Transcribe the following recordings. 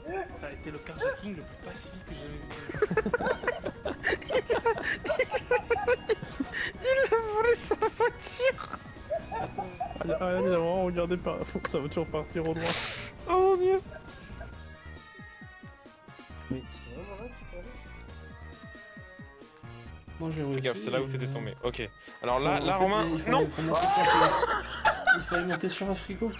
Ça a été le carjacking le plus pacifique que j'ai jamais vu. Il a volé sa voiture. Allez, vraiment, regardez, faut que ça va toujours partir au loin. Oh mon dieu. Mais c'est vraiment là, tu peux aller. Moi j'ai réussi. Regarde, c'est là où t'étais tombé. Ok. Alors En là, fait, Romain, il fallait- non. Il fallait monter sur un frigo.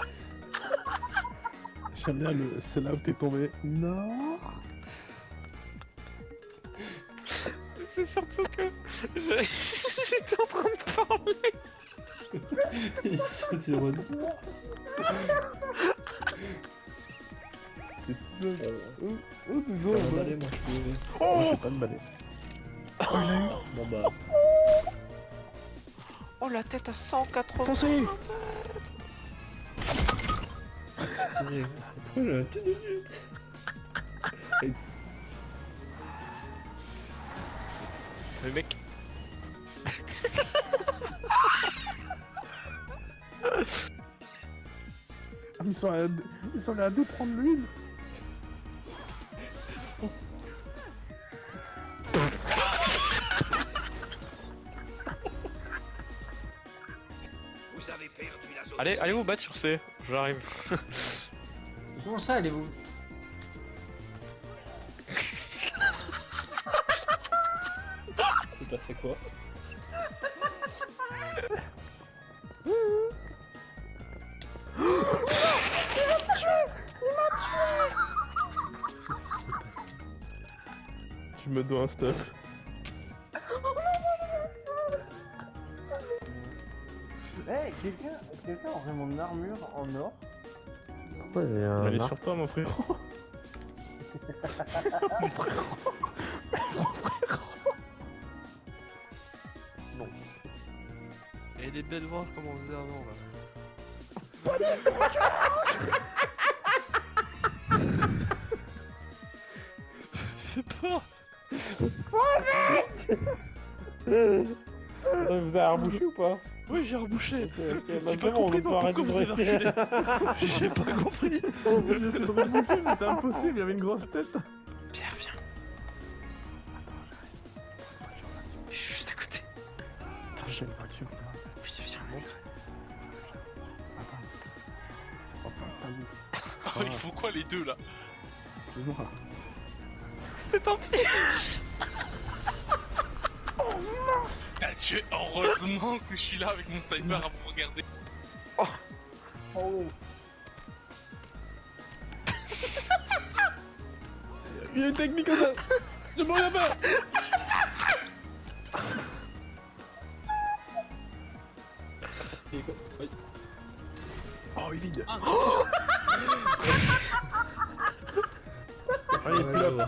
J'aime bien le. C'est là où t'es tombé. Non. C'est surtout que j'étais en train de parler. Il se tire. Oh, désolé. Balai, moi je peux. Oh Moi j'ai pas de balai. Bon bah. Oh la tête à 180. Foncez. Pourquoi j'ai la petite minute? Le mec. Ah, ils sont allés à deux prendre l'huile. Vous avez perdu la zone. Allez vous battre sur C. J'arrive. Comment ça, elle est où? C'est passé quoi? Tu me dois un stuff. Eh, quelqu'un aurait mon armure en or? Ouais, il y a Elle est sur toi, mon frérot. Et les belles voir comme on faisait avant là. Fais peur. Vous avez rebouché ou pas? Oui, j'ai rebouché. J'ai pas compris pourquoi vous avez reculé. J'ai pas compris. J'ai essayé de reboucher, mais c'était impossible, il y avait une grosse tête. Pierre, viens. Je suis juste à côté. Attends, J'ai une voiture là. Oui, viens, monte. Oh, ils font quoi les deux là? Excuse-moi. C'était tant pis. T'as tué. Heureusement que je suis là avec mon sniper à vous regarder. Oh, Il y a une technique comme ça. Je m'en reviens pas. Oh, il est vide. Allez, pilote.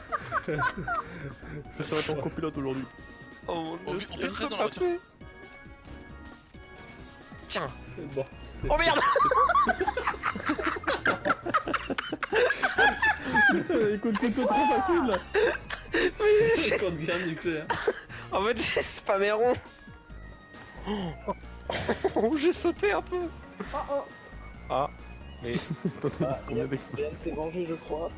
Je serai ton copilote aujourd'hui. Oh mon On dieu, fait très dans la voiture. Tiens. Bon, Oh merde. Écoute, c'est trop facile. Oui, Quand bien nucléaire. en fait, j'ai spammé rond. Oh, j'ai sauté un peu. Ah, mais Yann s'est vengé, je crois.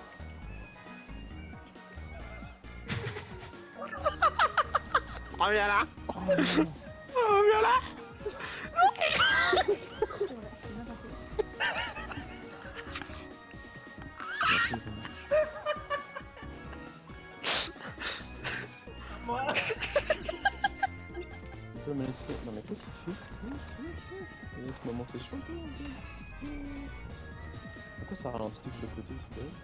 reviens là. Reviens là. Tu peux me laisser. Non, mais qu'est-ce qu'il fait? Laisse-moi monter sur le dos. Pourquoi ça ralentit de ce côté, s'il te plaît?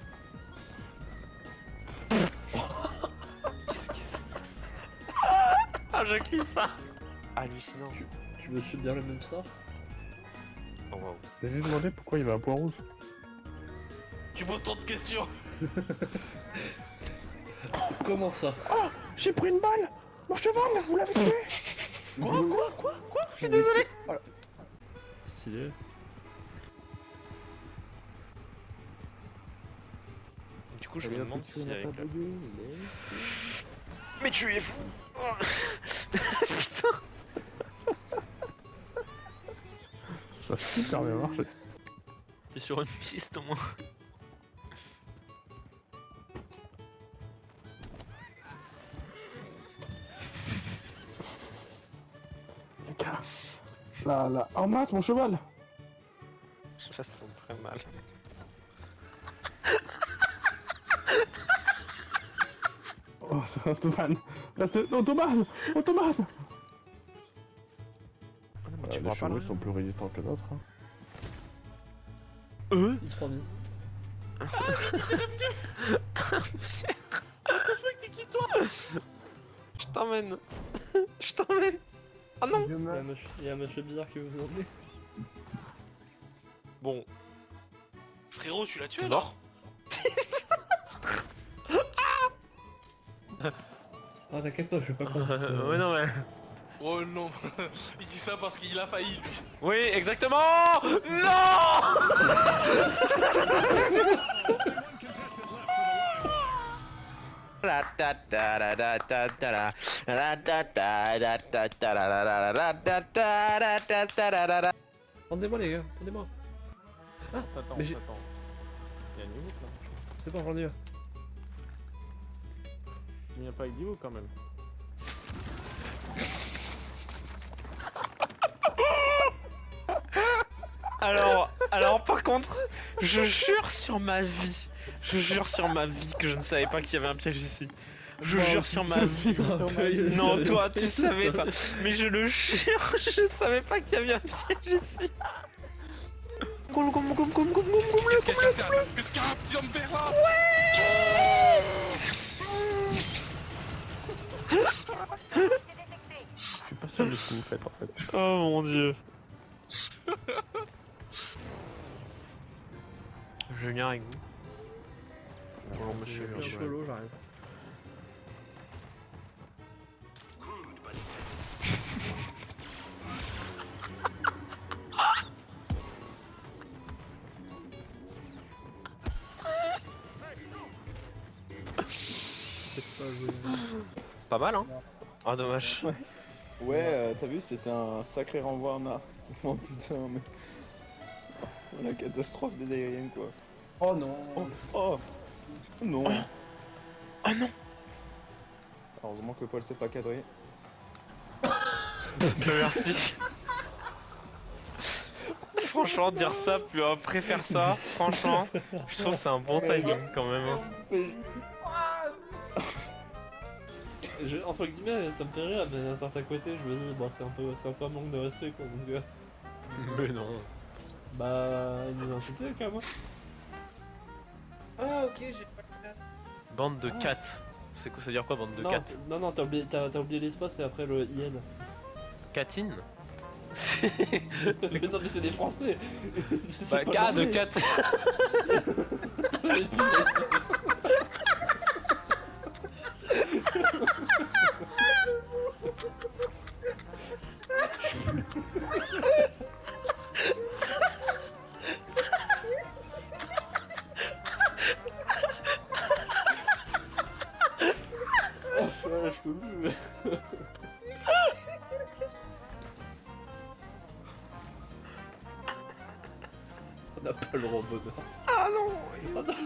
Ah, je kiffe ça. Hallucinant. Tu veux subir le même sort? Oh wow. J'ai juste demandé pourquoi il va à point rouge. Tu poses trop de questions. Comment ça? Oh, j'ai pris une balle! Mon cheval, vous l'avez tué! Quoi? Je suis désolé. Stylé. Du coup, je me demande si avec la... bugué, Mais tu es fou. Oh. Putain. Ça a super bien marché. T'es sur une piste au moins. Là, là. Oh mince, mon cheval! Ça sent très mal. Oh, c'est un automate! Reste... Automate! Automate! Tu Les vois pas chevaux là sont plus résistants que d'autres. Hein. Eux Il te rend T'es qui toi? Je t'emmène. Je t'emmène. Oh non. Il y a un monsieur bizarre qui veut vous emmener. Bon, Frérot, tu l'as tué t'es là? mort. Ah t'inquiète pas, je suis pas con. Ouais non mais... Oh non, il dit ça parce qu'il a failli lui. Oui, exactement. Non. Rendez-moi les gars, rendez-moi. Attends, mais j'ai- attends. Il y a un niveau là. C'est bon, rendez-moi. Il n'y a pas de niveau quand même. Alors par contre, je jure sur ma vie que je ne savais pas qu'il y avait un piège ici. Je jure sur ma vie. Non, toi, tu savais pas. Mais je le jure, je savais pas qu'il y avait un piège ici. Qu'est-ce qu'il y a un petit homme vert là? Je suis pas sûr de ce que vous faites en fait. Oh mon dieu. Je viens avec vous. Bonjour monsieur. Je suis un peu lourd, j'arrive. Pas mal hein. Ah dommage. Ouais, t'as vu, c'était un sacré renvoi en art. Oh putain, mais. Oh, la catastrophe des aériennes quoi. Oh non. Oh non. Oh non. Heureusement que Paul s'est pas cadré. Merci. Franchement, dire ça, puis après faire ça, franchement, je trouve que c'est un bon timing quand même. Hein. Entre guillemets, ça me fait rire, mais d'un certain côté, je me dis, bon, c'est un peu un manque de respect quoi. Donc, Mais non. bah, il nous a insulté quand même. Ah ok, j'ai pas le chat. Bande de 4. C'est quoi, ça veut dire quoi, bande de Non, 4? non, t'as oublié l'espace et après le IN. Catine. Mais non, mais c'est des Français. C'est Bah, pas K de l'anglais. 4. Mais punaise. Ouais, je peux plus. On n'a pas le droit au bonheur. Ah non. Oh non.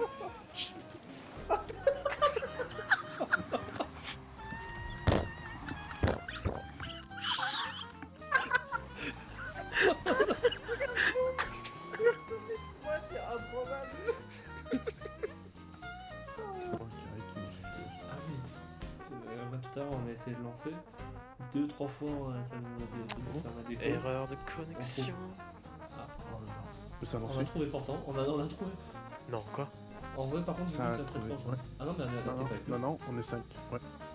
Moi c'est improbable. Ah oui. Bah, tout à l'heure on a essayé de lancer. 2-3 fois ça m'a décollé. Erreur de connexion. Ah, Ça on a trouvé pourtant, on a trouvé. Non, quoi? En vrai par contre Ça a c'est très trouvé, fort. ouais. Ah non mais elle Non, était pas avec nous. non, on est 5. Ouais.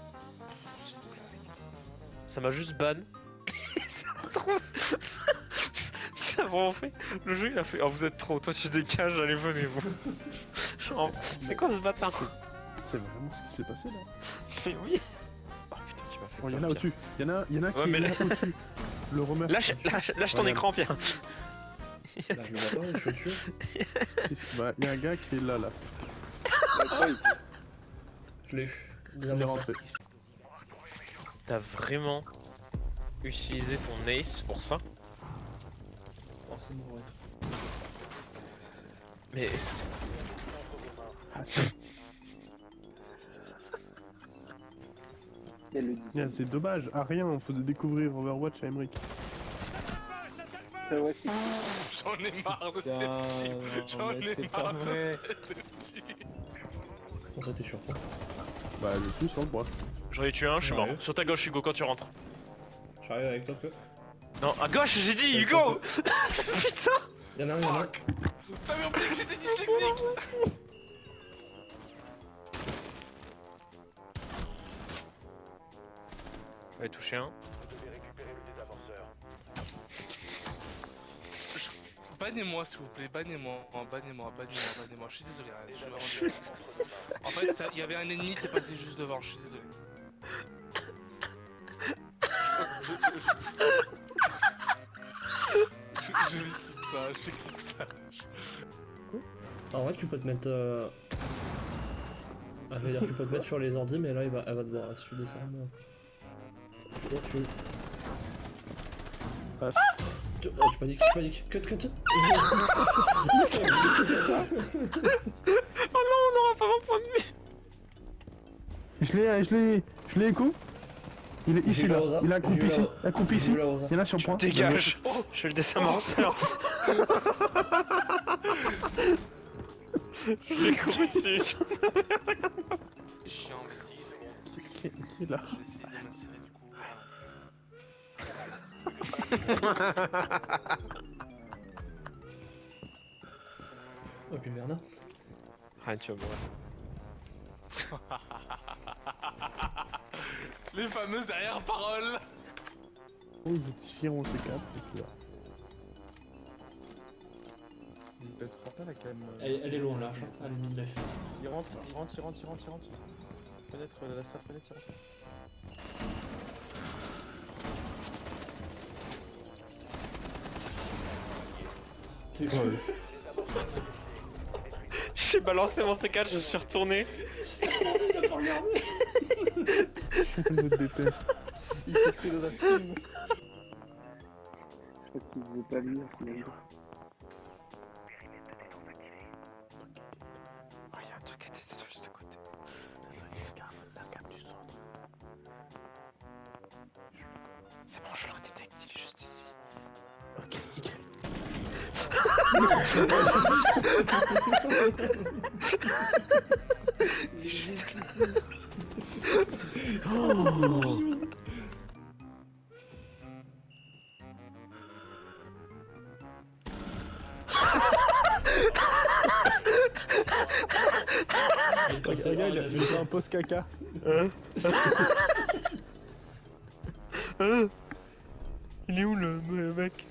Ça m'a juste ban. Ça m'a trop... Ça m'a vraiment fait... Le jeu il a fait... Oh vous êtes trop, toi tu décages, allez venez vous. Genre, c'est quoi ce bâtard? C'est vraiment ce qui s'est passé là. Mais oui. Oh putain tu m'as fait Oh, peur, y'en a Pierre. au-dessus. Y'en a qui Ouais, mais est là- là au-dessus. Le remercie. Lâche ton Voilà. écran Pierre. Là je le vois pas, je suis dessus. Bah, y a un gars qui est là. Je l'ai eu. Il est rentré. T'as vraiment utilisé ton ace pour ça? Forcément ouais. Mais... Ah, c'est dommage. Ah rien, faut découvrir Overwatch à Emmerich. Ouais, si. J'en ai marre de Putain, cette team. J'en mais ai c'est pas marre de vrai. cette team. On s'était surpris. Bah, je suis sur le bois. J'en ai tué un, je suis mort. Ouais. Sur ta gauche, Hugo, quand tu rentres. J'arrive avec toi peu. Non, à gauche, j'ai dit, Hugo. Putain. Y'en a un, y'en a un. T'avais oublié que j'étais dyslexique. Ouais, touché un. Bannez-moi s'il vous plaît, bannez-moi, bannez-moi, je suis désolé, je suis vraiment désolé. En fait, il y avait un ennemi qui est passé juste devant, je suis désolé. Je clip ça, je clip ça. En vrai, tu peux te mettre. Ah, je veux dire, tu peux te mettre sur les ordi, mais là, elle va te voir. Là, si tu descends. Ah, Oh, tu paniques, cut. Oh non, on n'aura pas mon point de vie. Je l'ai écho. Il est ici J'ai eu là, la Rosa. il est accroupi J'ai eu ici, la- accroupi ici. J'ai eu la Rosa. Il est là sur le point. Dégage. Je suis le désamorceur. Je l'ai couru dessus. Chiant, mais Qui est là? je vais essayer de m'insérer du coup. Oh, puis merde. Rien, tu vas mourir. Les fameuses derrière-paroles. Oh, je tire mon C4 et puis là. Il pèse fort là quand même. Elle est loin, large. Elle est mid-life. Il rentre. Fenêtre, la salle fenêtre, il rentre. C'est cool. J'ai balancé mon C4, je suis retourné. Je me déteste. Il s'écrit dans un film. Je crois qu'il veut pas lire, finalement. Oh, y'a un truc qui était juste à côté. La carte du centre. C'est bon, je le redétecte, il est juste ici. Ok, nickel. Il est juste Oh. Regarde, il a fait un post caca. Il est où le mec?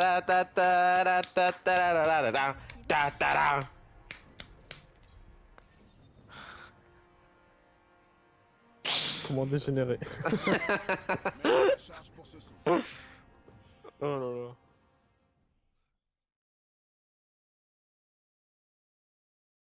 Comment dégénérer? Charge pour ce saut. Oh là là.